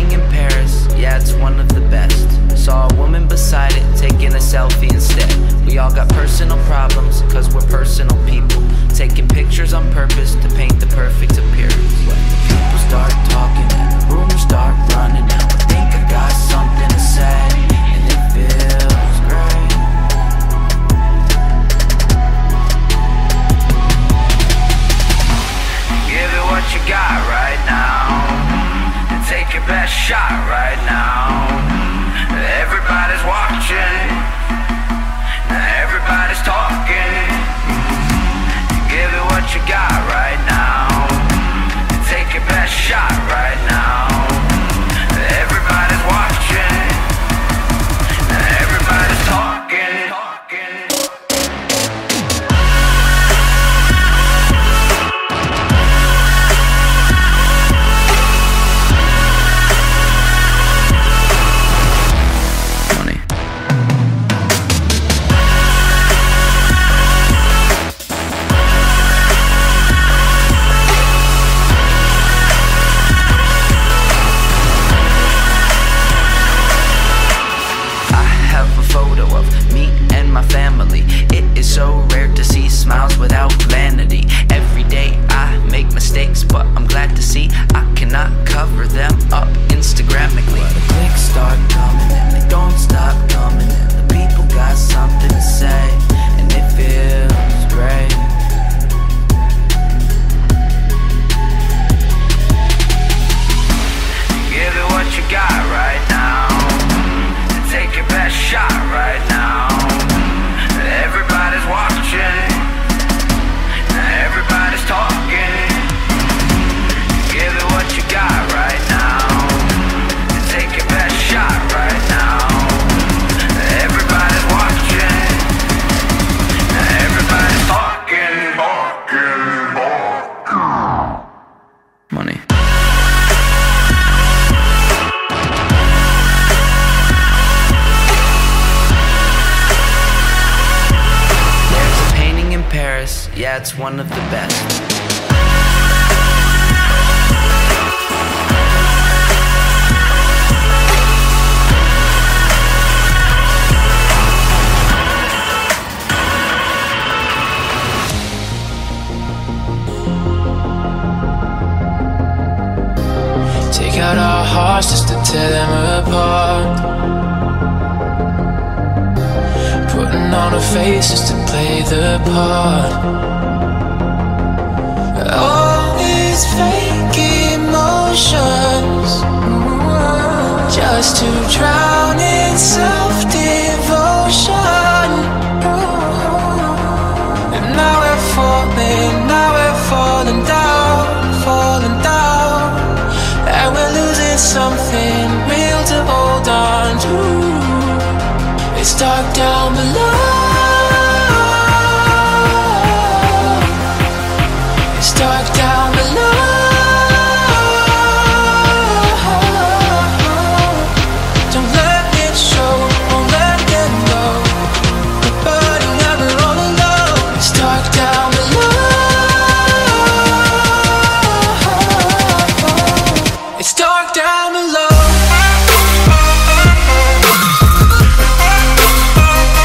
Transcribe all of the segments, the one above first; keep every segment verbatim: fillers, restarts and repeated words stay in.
painting in Paris, yeah, it's one of the best. Saw a woman beside it, taking a selfie instead. We all got personal problems, cause we're personal people, taking pictures on purpose to paint the perfect appearance. When the people start talking and the rumors start running out, I think I got something to say, and it feels great. Give it what you got right now, and take your best shot right now. Everybody's watching, everybody's talking. Give it what you got right now, and take your best shot right now. Everybody's watching, everybody's talking, talking. Smiles without vanity. Every day I make mistakes, but I'm glad to see I cannot cover them up Instagrammically. But the clicks start coming and they don't stop coming, and the people got something to say, and it feels great. Give it what you got right now, and take your best shot right now. Everybody's watching, everybody's talking. Give it what you got right now, and take your best shot right now. Everybody's watching, everybody's talking, talking, talking. Money. Paris, yeah, it's one of the best. Take out our hearts just to tear them apart, putting on a face just to play the part. All these fake emotions, just to drown in self-devotion. And now we're falling, now we're falling down, falling down, and we're losing something real to hold on to. It's dark down below. It's dark down below. Don't let it show, won't let it go. We're burning out, we're all alone. It's dark down below. It's dark down below.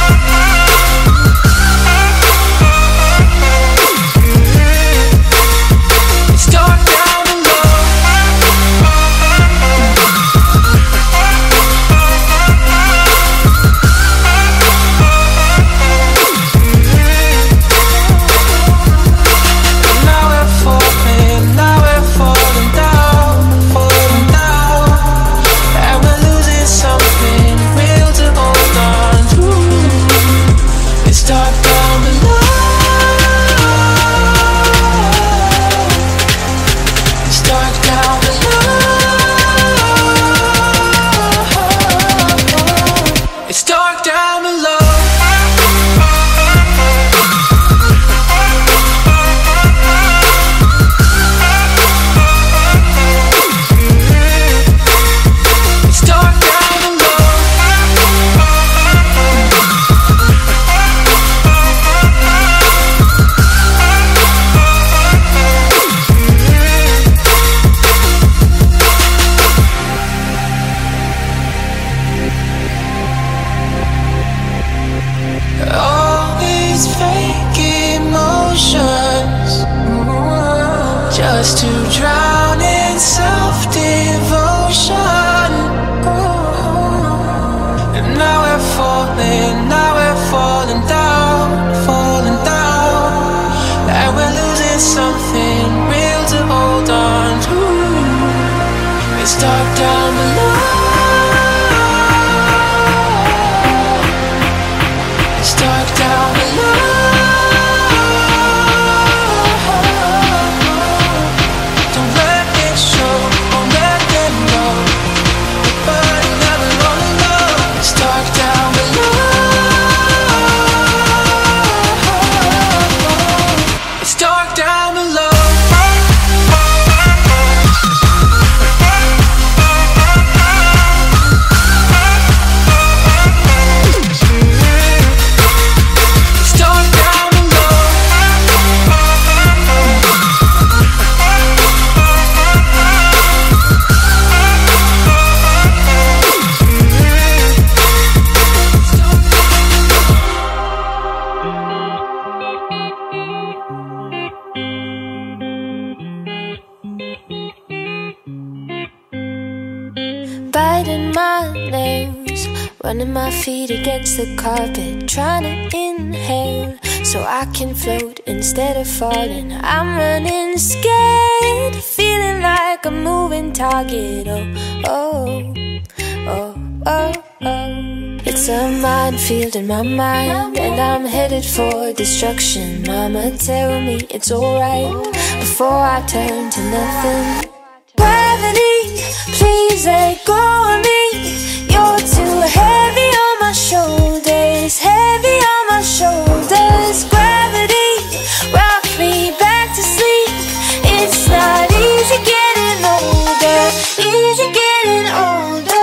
biting my nails, running my feet against the carpet, trying to inhale so I can float instead of falling. I'm running scared, feeling like a moving target. Oh, oh, oh, oh, oh. It's a minefield in my mind, and I'm headed for destruction. Mama, tell me it's alright before I turn to nothing. Gravity, please let go of me. You're too heavy on my shoulders, heavy on my shoulders. Gravity, rock me back to sleep. It's not easy getting older, easy getting older.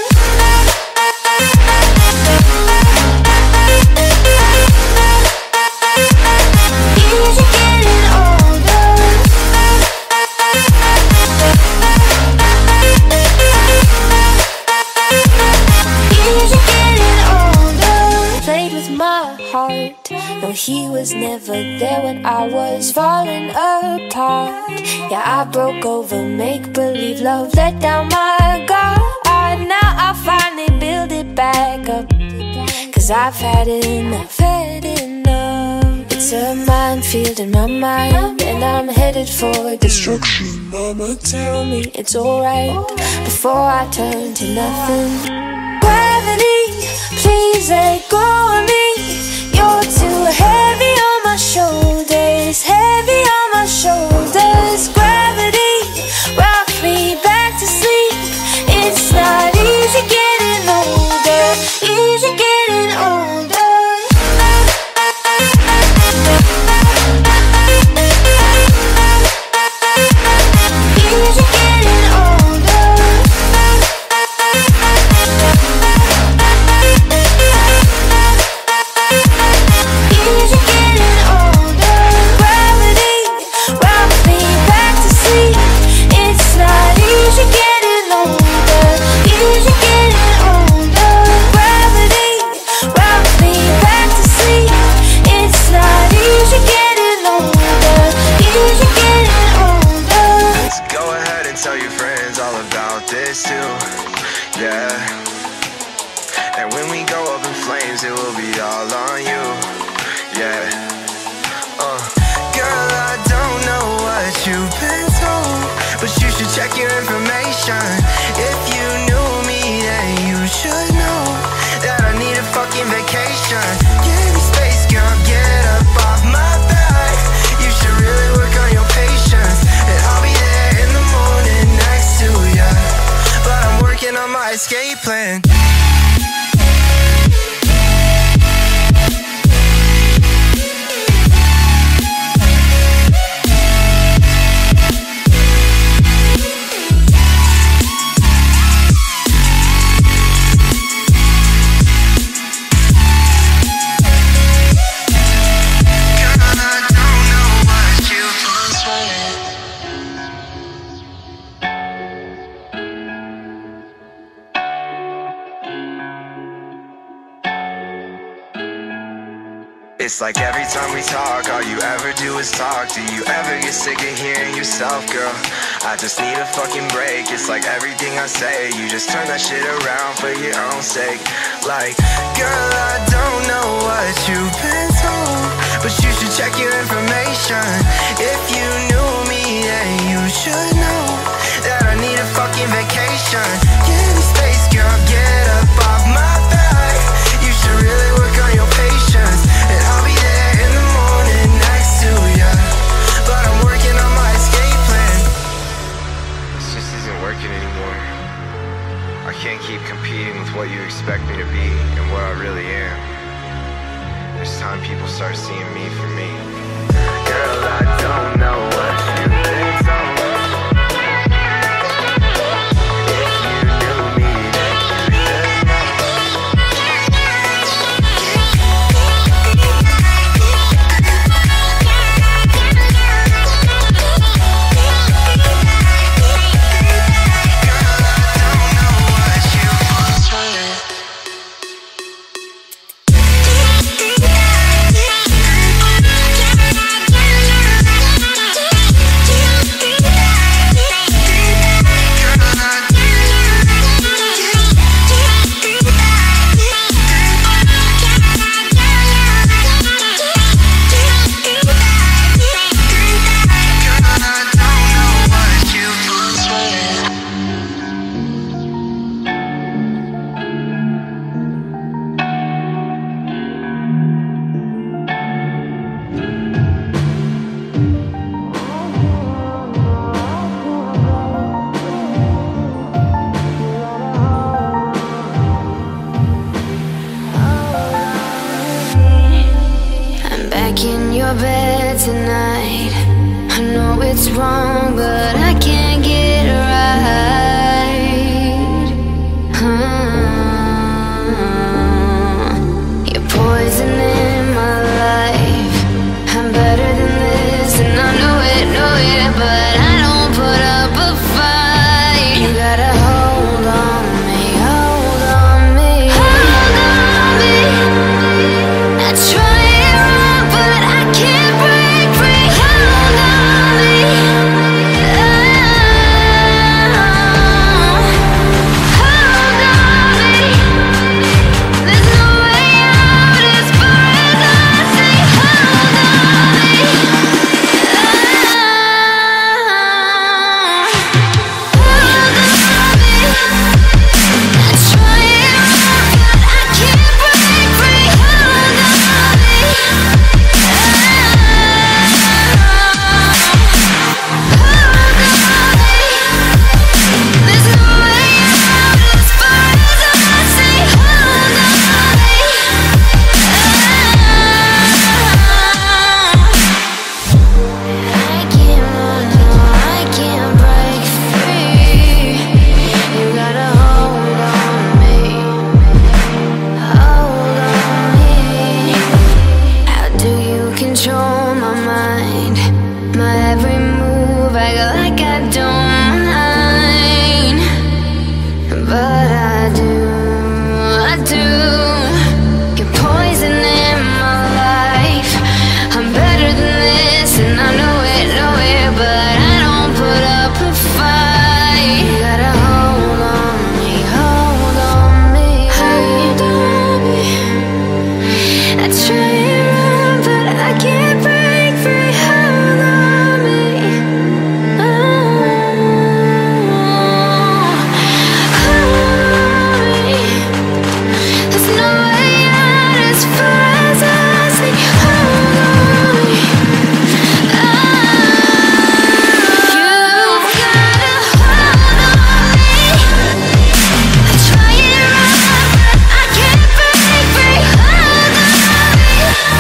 No, he was never there when I was falling apart. Yeah, I broke over make-believe love, let down my guard. Now I finally build it back up, cause I've had enough, had enough. It's a minefield in my mind, and I'm headed for destruction. Mama, tell me it's alright before I turn to nothing. Gravity, please let go of me. You're too heavy on my shoulders, heavy on my shoulders. Gravity, rock me back to sleep. It's not easy getting older, easy getting older. Easy getting older. Easy getting older. Gravity, rock me back to sleep. It's not easy getting older, easy getting older. Gravity, rock me back to sleep. It's not easy getting older, easy getting older. Let's go ahead and tell your friends all about this too, yeah. And when we go up in flames, it will be all on you, yeah. Uh, girl, I don't know what you've been told, but you should check your information. If you knew me, then you should know that I need a fucking vacation. Give me space, girl, get up off my back. You should really work on your patience, and I'll be there in the morning next to ya. But I'm working on my escape plan. It's like every time we talk, all you ever do is talk. Do you ever get sick of hearing yourself, girl? I just need a fucking break. It's like everything I say, you just turn that shit around for your own sake. Like, girl, I don't know what you've been told, but you should check your information. If you knew me, then you should know that I need a fucking vacation. Give me space, girl, get up off my back. You should really work on your patience, and I'll be there in the morning next to ya. But I'm working on my escape plan. This just isn't working anymore. I can't keep competing with what you expect me to be and what I really am. It's time people start seeing me for me. Girl, I don't know what you've been told. We'll be right back. your bed tonight. I know it's wrong, but I can't get it right. uh, You're poisoning my life. I'm better than this, and I know it, know it, but I don't put up a fight. You gotta hold on me, hold on me, hold on me. I try it wrong, but I can't break free. Hold on me, oh, hold on me. There's no way out as far as I see. Hold on me, oh, hold on me. I try it wrong, but I can't break free. Hold on me, hold on me. There's no way out as far as I see. Hold on me, I can't run, no, I can't break free. You gotta hold on me, hold on me. How do you control my mind? My every move, I go like I don't mind, but I do, I do. You're poisoning my life. I'm better than this, and I know it, know it, but I don't put up a fight. You gotta hold on me, hold on me, hold on me. I try it wrong, but I can't break free. Hold on me, oh, hold on me. There's no way out as far as I see. Hold on me, oh, you've gotta hold on me. I try it wrong, but I can't break free. Hold on me,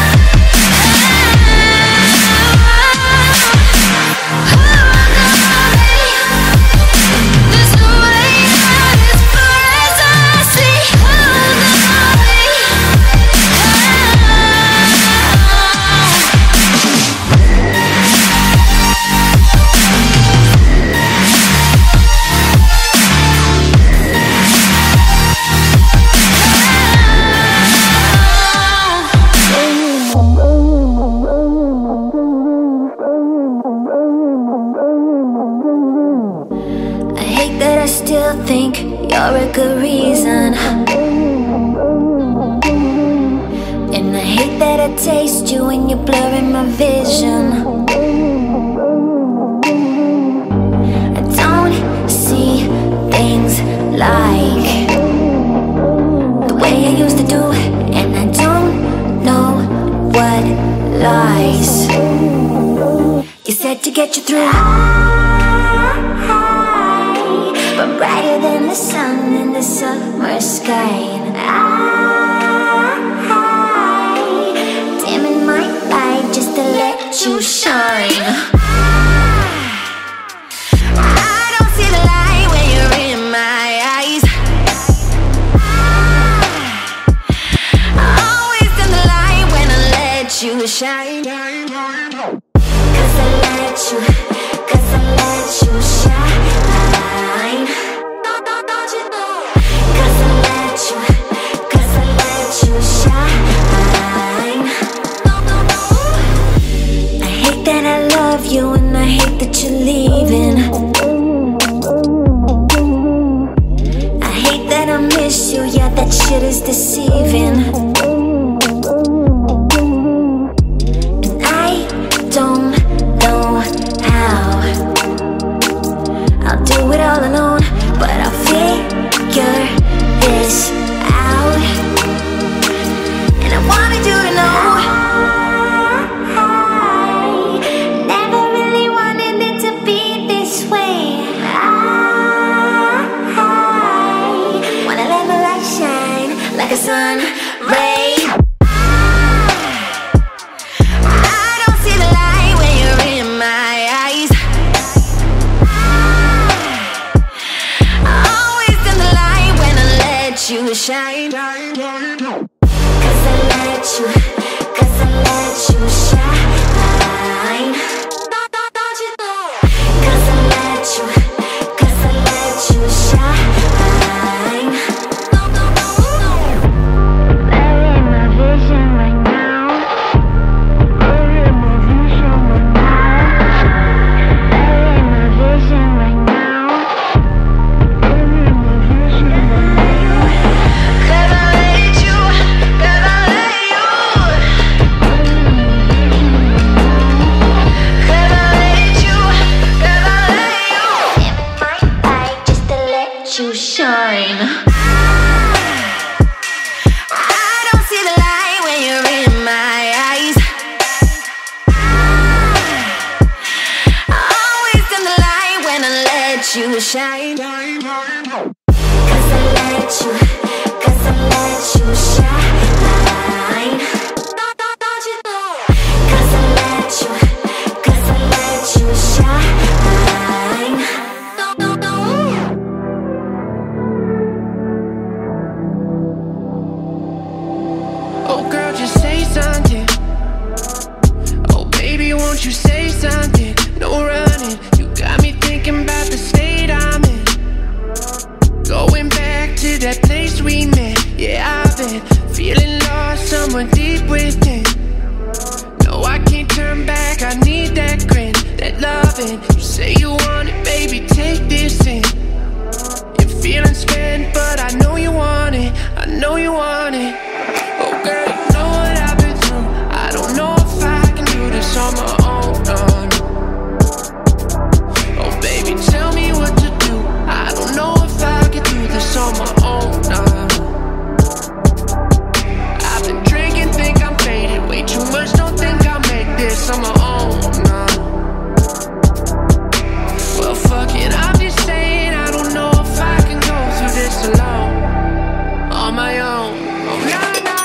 hold on me. There's no way out as far as I see. Hold on me, I hate that I still think you're a good reason, and I hate that I taste you when you're blurring my vision. I don't see things like the way I used to do, and I don't know what lies. You said to get you through, but brighter than the sun in the summer sky. And I, dimming my light just to let you shine. I don't see the light when you're in my eyes. Always in the light when I let you shine. Cause I let you, cause I let you shine. Cause I let you, cause I let you shine. I hate that I love you, and I hate that you're leaving. I hate that I miss you, yeah, that shit is deceiving. And I don't know how I'll do it all alone, but I'll figure this out. And I wanted you to know I never really wanted it to be this way. I wanna let my light shine like a sun ray. I shine. I don't see the light when you're in my eyes. Always in the light when I let you shine. Cause I let you, cause I let you shine. Don't you know? Cause I let you, cause I let you shine. Oh girl, just say something. Oh baby, won't you say something? No running, you got me thinking about the state I'm in. Going back to that place we met. Yeah, I've been feeling lost somewhere deep within. No, I can't turn back, I need that grin, that loving. You say you want it, baby, take this in. You're feeling spent, but I know you want it, I know you want it. Oh girl, you know what I've been through. I don't know if I can do this on my own, no, no. Oh baby, tell me what to do. I don't know if I can do this on my own, no. I've been drinking, think I'm faded. Way too much, don't think I'll make this on my own, no. Well fuck it, I'm just saying I don't know if I can go through this alone, on my own. Oh no.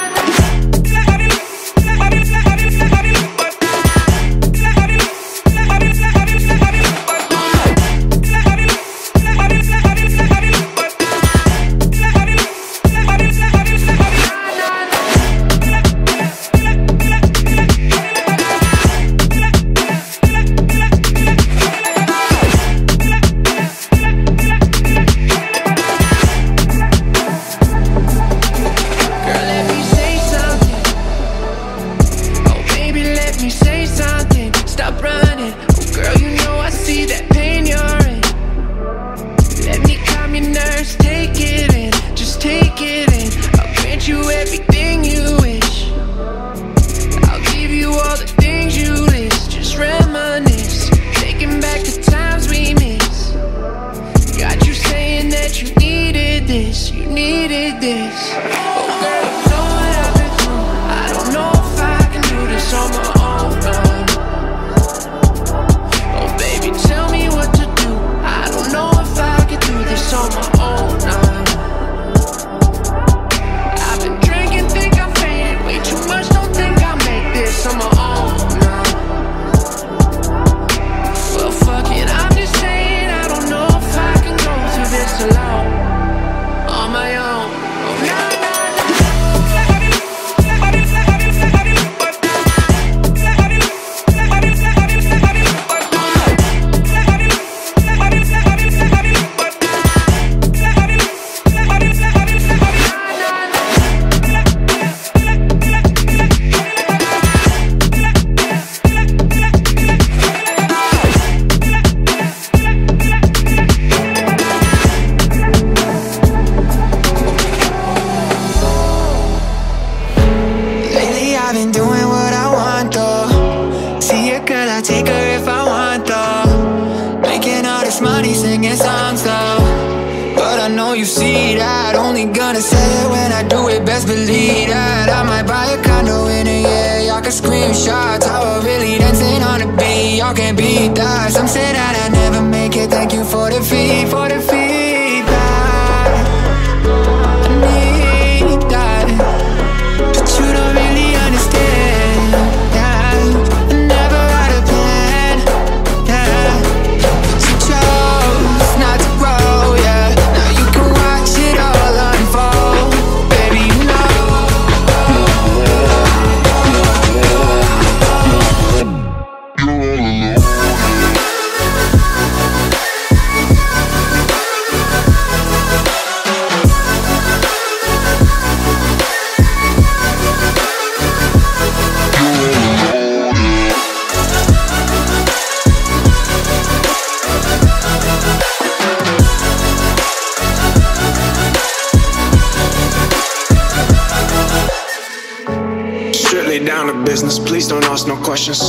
business, please don't ask no questions.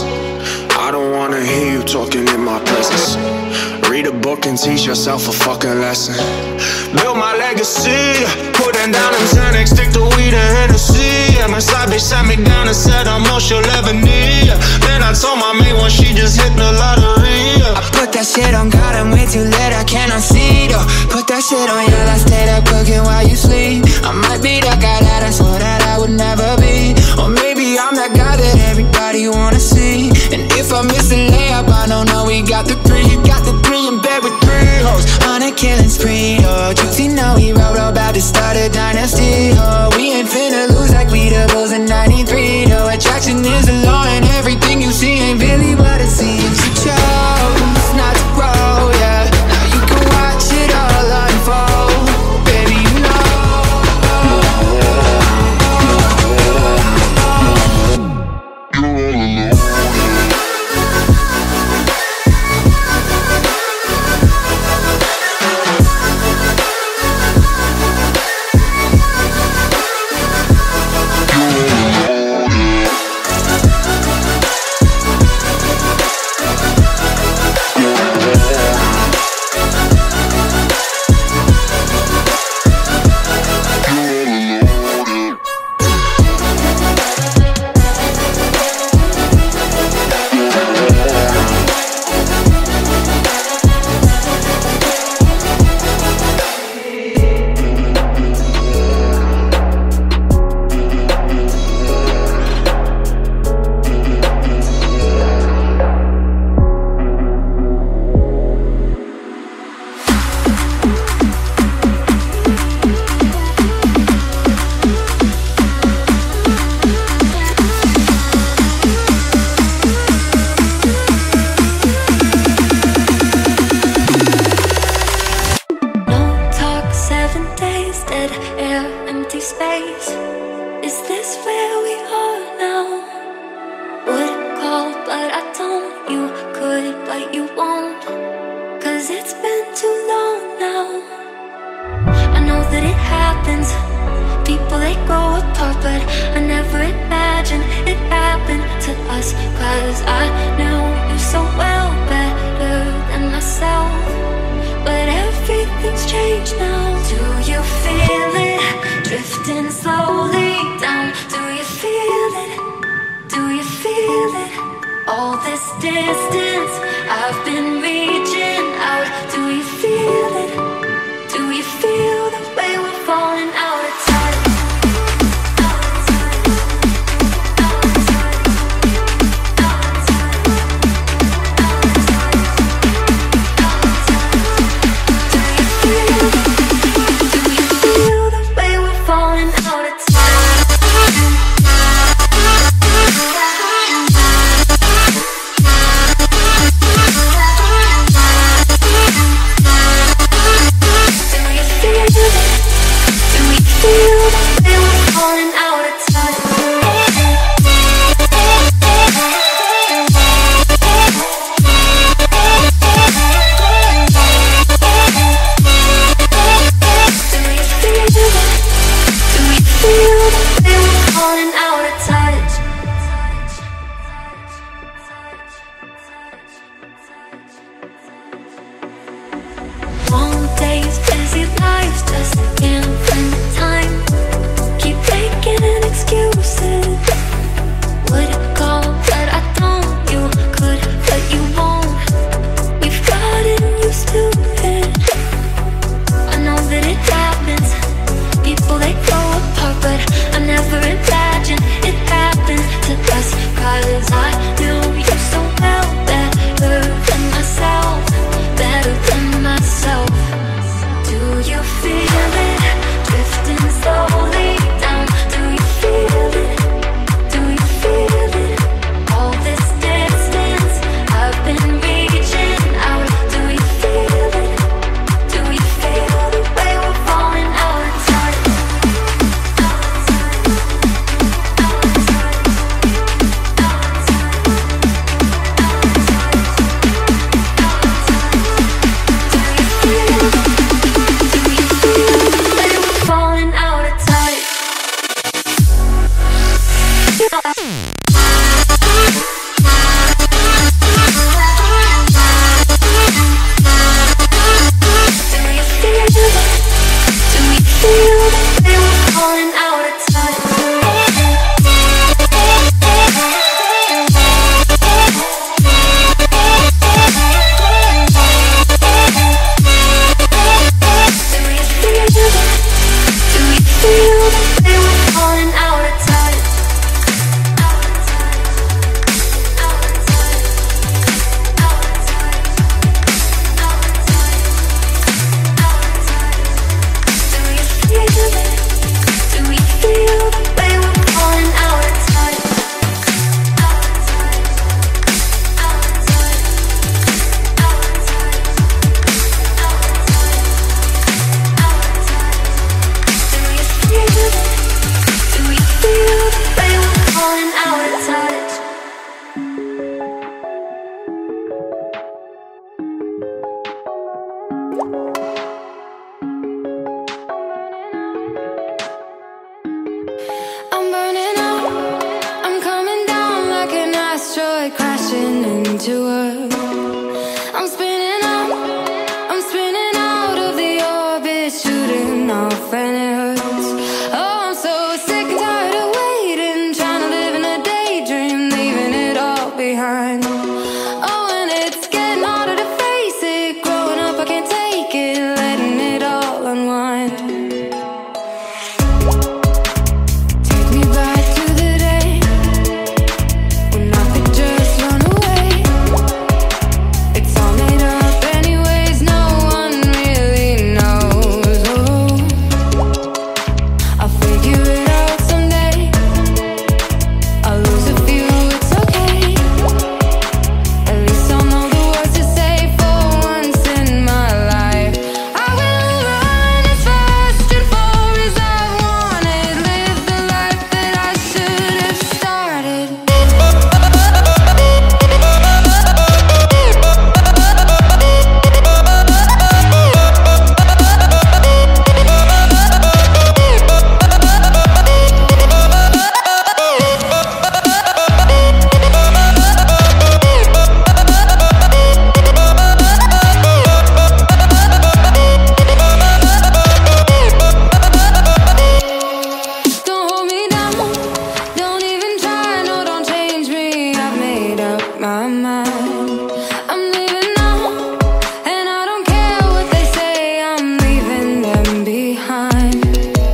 I don't wanna hear you talking in my presence. Read a book and teach yourself a fucking lesson. build my legacy. Putting down them Xanax, stick to weed and Hennessy. And my side bitch sat me down and said I'm all she'll ever need. Then I told my mate when she just hit the lottery. I put that shit on God, I'm way too late, I cannot see though. Put that shit on you, I stayed up cooking while you sleep. I might be that guy that I swore that I would never be. Or maybe I'm that guy that everybody wanna see. And if I miss a layup, I don't know we got the three. Got the three in bed with three hoes on a killing spree. Oh, Juicy know he wrote about to start a dynasty. Oh, we ain't finna lose like we the Bulls in ninety-three. No, attraction is a law and everything you see ain't really what it seems. You chose not to grow, yeah. Now you can watch it all unfold. Baby, you know. to work. I'm spinning out, I'm spinning out of the orbit, shooting off and it hurts. Oh, I'm so sick and tired of waiting, trying to live in a daydream, leaving it all behind. Oh, and it's getting harder to face it, growing up I can't take it, letting it all unwind. Take me back to the day when I could just run away. It's all made up anyways, no one really knows. Oh, I'll figure it out someday. I'll lose a few, it's okay. At least I'll know the words to say for once in my life. I will run as fast and far as I wanted, live the life that I should have started. Don't hold me down, don't even try, no, don't change me. I've made up my mind. I'm leaving now, and I don't care what they say, I'm leaving them behind.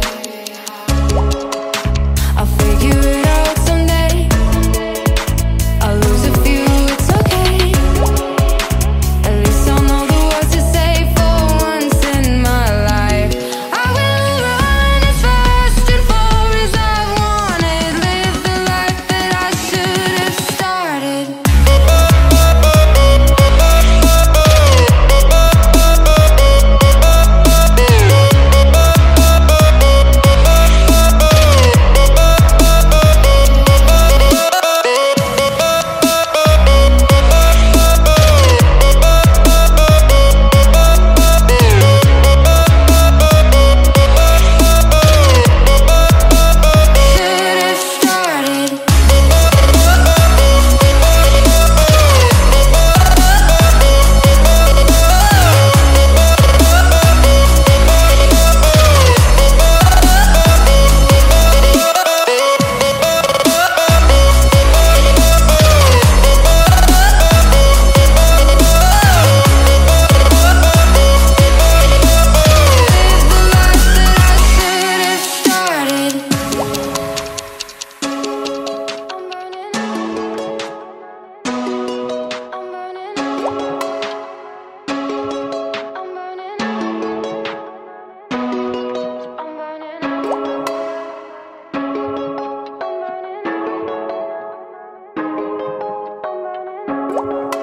I'll figure it out someday. I'll lose a few, it's okay. At least I'll know the words to say for once in my life. I will run as fast and far as I wanted, live the life that I should have started. Should have started. Live the life that I should have started.